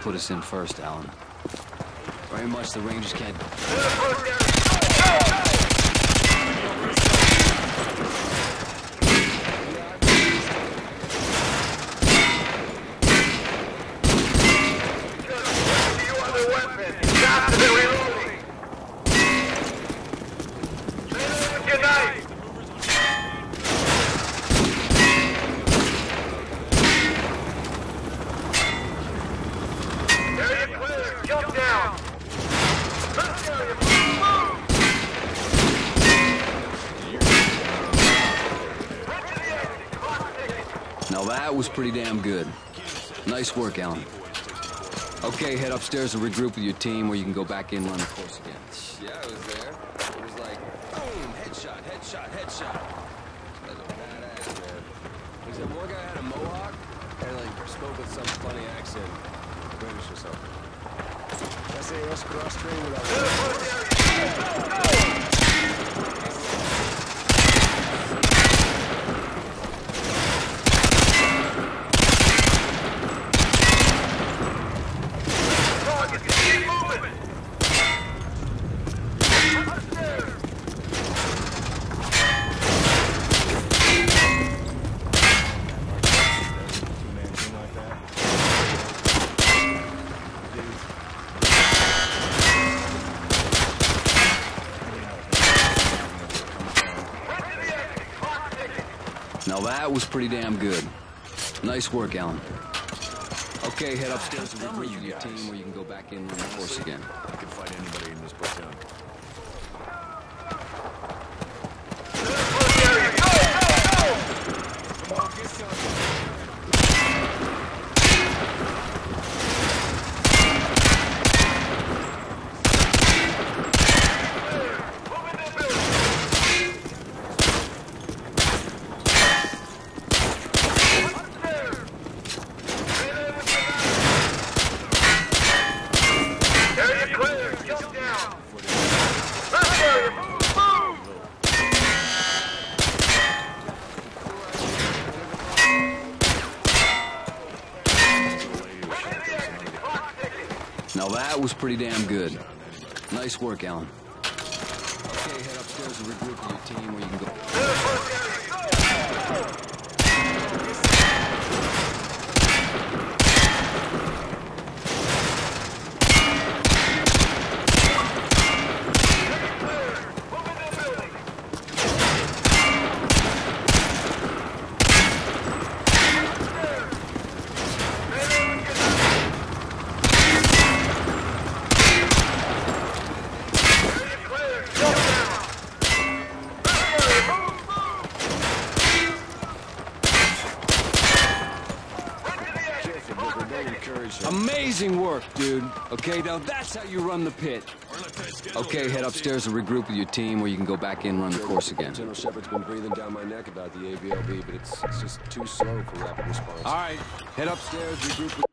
put us in first, Alan. Very much the Rangers can't... Now that was pretty damn good. Nice work, Alan. Okay, head upstairs and regroup with your team, where you can go back in and run the course again. Yeah, I was there. It was like, boom, headshot, headshot, headshot. That's a badass, man. He said one guy had a mohawk and like spoke with some funny accent, British or something. I say us cross-train without... Now that was pretty damn good. Nice work, Alan. Okay, head upstairs and regroup with your team, where you can go back in and run the course again. I can fight anybody in this platoon. Now that was pretty damn good. Nice work, Alan. Okay, head upstairs and regroup with your team, where you can go... Amazing work, dude. Okay, now that's how you run the pit. Okay, head upstairs and regroup with your team, where you can go back in and run the course again. General Shepard's been breathing down my neck about the AVLB, but it's just too slow for rapid response. All right, head upstairs, regroup with...